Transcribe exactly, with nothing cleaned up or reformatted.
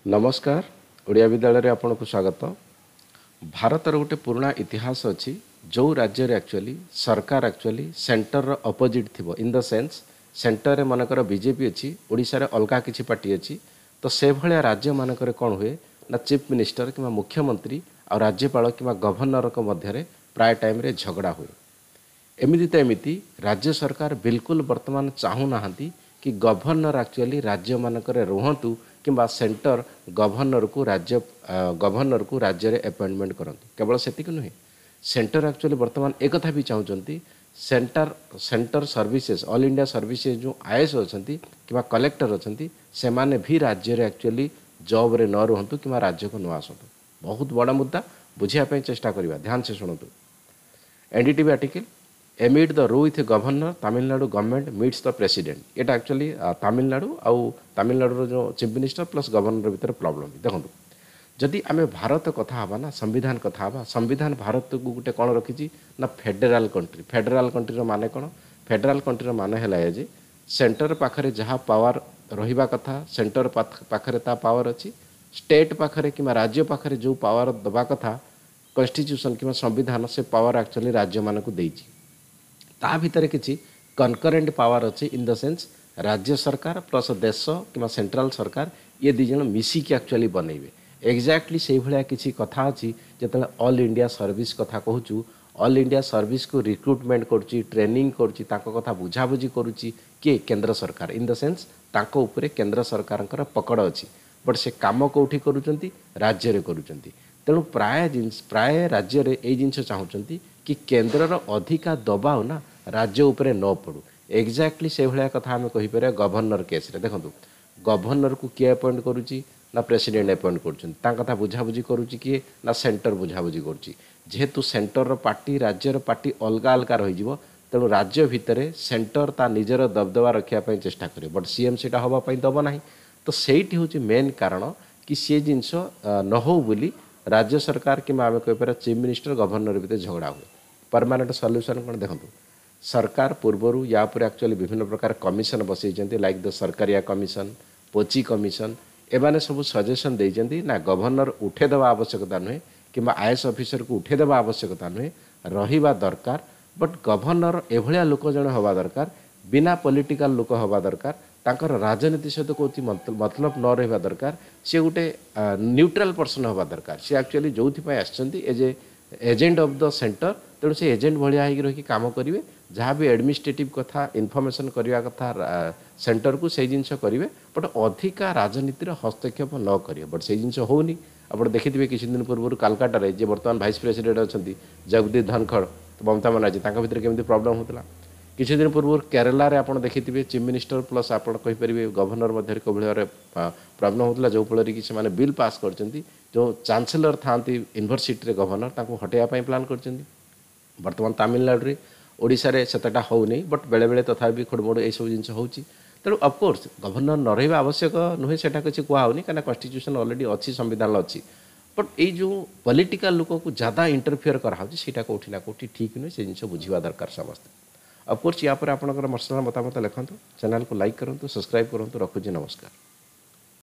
नमस्कार ओडिया विद्यालय रे आपन को स्वागत। भारत रो गोटे पुराना इतिहास अच्छी जो राज्य रे एक्चुअली सरकार एक्चुअली सेंटर रो अपोजिट थिबो इन द सेंस सेंटर रे मनकर बीजेपी अच्छी ओडिशा रे अलगा किछि पार्टी अच्छी तो से भलिया राज्य मनकर कोन हुए ना चीफ मिनिस्टर कि मुख्यमंत्री और राज्यपाल कि गवर्नर को मध्य रे प्राय टाइम रे झगड़ा हुए। एमिति तो एमिति राज्य सरकार बिल्कुल वर्तमान चाहू नाहंती कि गवर्नर एक्चुअली राज्य मानकर रुहतु किंबा सेंटर गवर्नर को राज्य गवर्नर को राज्य रे अपॉइंटमेंट करंतु। केवल सेतिक नुहे सेंटर एक्चुअली वर्तमान एक कथा भी चाहूँगी centre centre services all India services जो आईएएस अछंती किंबा कलेक्टर अछंती से माने भी राज्य रे एक्चुअली जॉब रे न रुहतु किंबा राज्य को न आसतु। बहुत बड़ा मुद्दा बुझिया पे चेष्टा करिवा ध्यान से सुनतु। NDTV article amid the row with governor Tamil Nadu government meets the president. एटा एक्चुअली तमिलनाडु आउ तमिलनाडु जो चीफ मिनिस्टर प्लस गवर्नर भीतर प्रॉब्लम देखो जदि आम भारत कथा हवा ना संविधान कथा हवा संविधान भारत को गोटे कौन रखी ना फेडराल कंट्री। फेडराल कंट्री माने कौन फेडराल कंट्री माने है जे सेंटर पाखरे जहाँ पावर रहिबा कथा सेंटर पाखरे ता पावर अच्छी स्टेट पाखरे कि राज्य पाखरे जो पावर दबा कथा कन्स्टिट्यूशन कि संविधान से पावर एक्चुअली राज्य मान को देइछि। ता भितर किछि कनकरेंट पावर अच्छी इन द सेंस राज्य सरकार प्लस देश कि सेंट्रल सरकार ये दी जन मिसिकी एक्चुअली बनइबे। एक्जाक्टली से भाया किसी कथा अच्छी जो ऑल इंडिया सर्विस कथा कहूँ ऑल इंडिया सर्विस को रिक्रुटमेंट करुच्ची ट्रेनिंग करुच्ची ताको कथा बुझाबुझी करुच्ची किए केंद्र सरकार इन द सेंस ताको उपरे केंद्र सरकार पकड़ अच्छी बट से काम कौटी करुचंती राज्य रे करुचंती। तेणु प्राय जिनस प्राय राज्य रे ए जिनस चाहूँगी कि केंद्रर अधिका दबाव ना राज्य उपरे न पड़ू। एक्जाक्टली से भाया कथा आम कहीपर गवर्नर केस रे देखो गवर्नर को किए अपॉइंट करुच्ची ना प्रेसिडेंट अपॉइंट कर बुझाबुझी करुच्ची किए ना सेंटर बुझाबुझी करुच्ची। जेहेतु सेंटर पार्टी राज्यर पार्टी अलग अलग रही तेणु राज्य भितर सेंटर ता निजर दबदबा रखापी चेष्टा करे बट सीएम से हवाई दब ना तो सहीटी हूँ मेन कारण कि सी जिनस न हो बोली राज्य सरकार कि आम कहीपर चीफ मिनिस्टर गवर्नर भितर झगड़ा हुए। परमानेंट सॉल्यूशन कौन देखो सरकार पूर्वर या एक्चुअली विभिन्न प्रकार कमिशन बसई like the Sarkaria commission Punchhi commission एमाने सब सजेशन देइजंती ना गवर्नर उठेदेवा आवश्यकता नुहे कि आईएएस ऑफिसर को उठेदेवा आवश्यकता नुहे रहिबा दरकार बट गवर्नर एभलिया लोक जन हवा दरकार बिना पॉलिटिकल लोक हवा दरकार तांकर राजनीति सहित कोई मतलब न रहा दरकार सी गोटे न्यूट्रल पर्सन हवा दरकार सी एक्चुअली जो आसछंती as a agent of the centre तेणु से एजेंट भाया होगी रही काम करेंगे जहाँ भी एडमिनिस्ट्रेटिव कथा इनफॉरमेशन करने कथा सेंटर को से जिनस करेंगे बट अधिका राजनीतिर हस्तक्षेप न करेंगे बट से जिनस होनी आप देखिए किसी दिन पूर्व कालकाटा जे बर्तमान भाइस प्रेसिडेंट अच्छा जगदीप धनखड़ ममता बनर्जी भर केमी प्रॉब्लम होता किसी दिन पूर्व केरला रे आपड़ देखिए चीफ मिनिस्टर प्लस आप कहींपर गवर्नर मध्य कौन प्रॉब्लम होता जो फल कि से बिल पास कर जो चांसेलर था यूनिवर्सिटी गवर्नर ताको हटेवाई प्लां कर बर्तमान तमिलनाडु ओडिशा रे सेतटा होनी बट बेले बेले तथा भी खोड़मोड़ ये सब जिन हो तेणु अफकोर्स गवर्नर न रहा आवश्यक नुहे से किसी कहनी कहीं कन्स्टिट्यूशन अलरेडी अच्छी संविधान अच्छी बट ये जो पॉलिटिकल लोक को ज़्यादा इंटरफियर कराऊँगा कौटी ना कौटी ठीक नुहे से जिन बुझा दरकार समस्ते। अफकोर्स या पर आपंकर पर्सनाल मतामत लिखु चैनल को लाइक करूँ सब्सक्राइब करूँ रखुची नमस्कार।